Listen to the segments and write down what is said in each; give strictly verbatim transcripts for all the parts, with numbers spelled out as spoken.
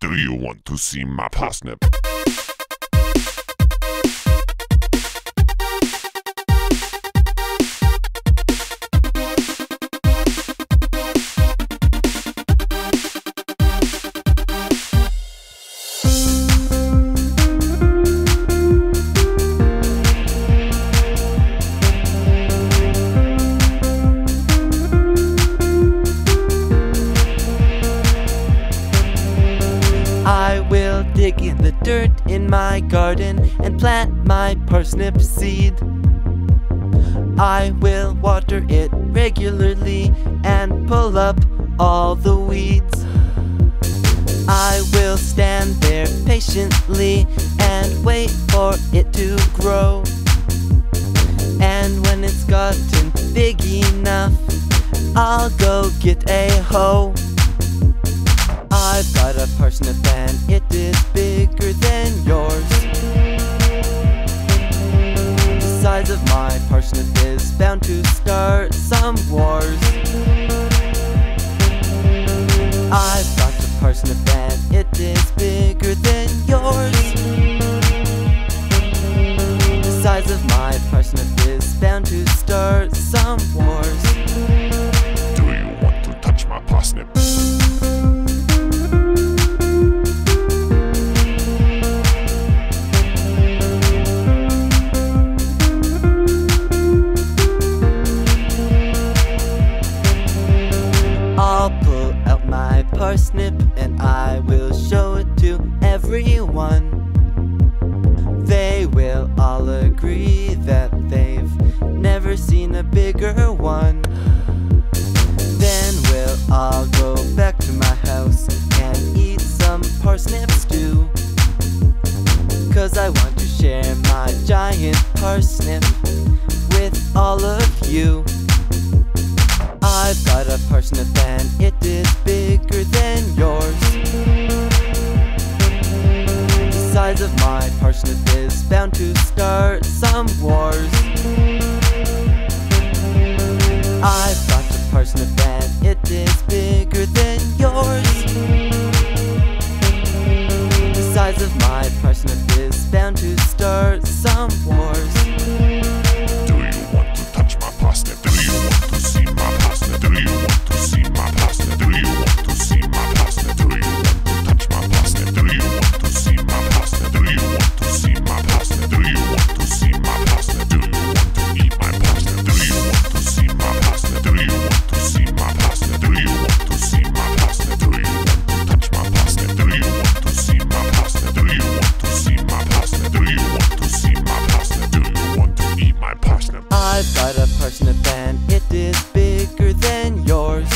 Do you want to see my parsnip? I will dig in the dirt in my garden and plant my parsnip seed. I will water it regularly and pull up all the weeds. I will stand there patiently and wait for it to grow. And when it's gotten big enough, I'll go get a hoe. I've got a parsnip and it is bigger than yours. The size of my parsnip is bound to start some wars. I've got a parsnip and it is bigger than yours. The size of my parsnip is bound to start some wars. Do you want to touch my parsnip? I'll pull out my parsnip and I will show it to everyone. They will all agree that they've never seen a bigger one. Then we'll all go back to my house and eat some parsnip stew. Cause I want to share my giant parsnip with all of you. I've got a parsnip and it is bigger than yours. The size of my parsnip is bound to start some wars. I've got a parsnip and it is bigger than yours. The size of my parsnip is bound to start some wars. Do you want to touch my parsnip? Do you want to see my parsnip? Do you want to see my parsnip? Do you want to see my parsnip? Do you want to touch my parsnip? Do you want to see my parsnip? Do you want to see my parsnip? Do you want to see my parsnip? Do you want to eat my parsnip? Do you want to see my parsnip? Do you want to see my parsnip? Do you want to see my parsnip? Do you want to touch my parsnip? Do you want to see my parsnip? Do you want to see my parsnip? Do you want to see my parsnip? Do you want to eat my parsnip? I've got a parsnip and it is bigger than yours.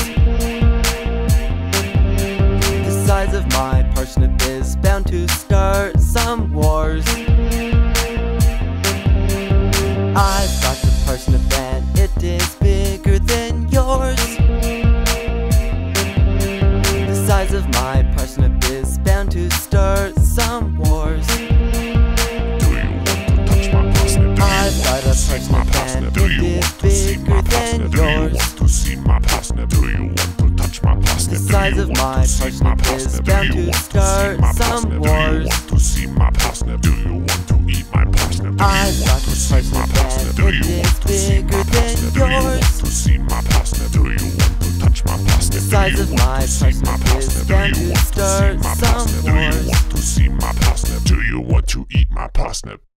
The size of my parsnip is bound to start some wars. I've got a parsnip and it is bigger than yours. The size of my parsnip is bound to start some wars. Do you want to touch my parsnip? Do you I've want got to a see my parsnip parsnip? and Do it you is want to see bigger my than parsnip? Do you yours. want to see my parsnip? Do you want to touch my parsnip? The Do size you of want my to see my parsnip is parsnip? Do bound you to want to see start my some parsnip? Do you wars. want to see my parsnip? Do you want to eat my parsnip? Do I've you got want to a see my parsnip parsnip? and Do it you is want to see bigger my than parsnip? Do you yours. want to see my parsnip? Do you want to touch my parsnip? The Do size you of want my to see my parsnip is parsnip? Do bound you to want to see start my some parsnip? Do you wars. want to see my parsnip? Do you want to eat my parsnip?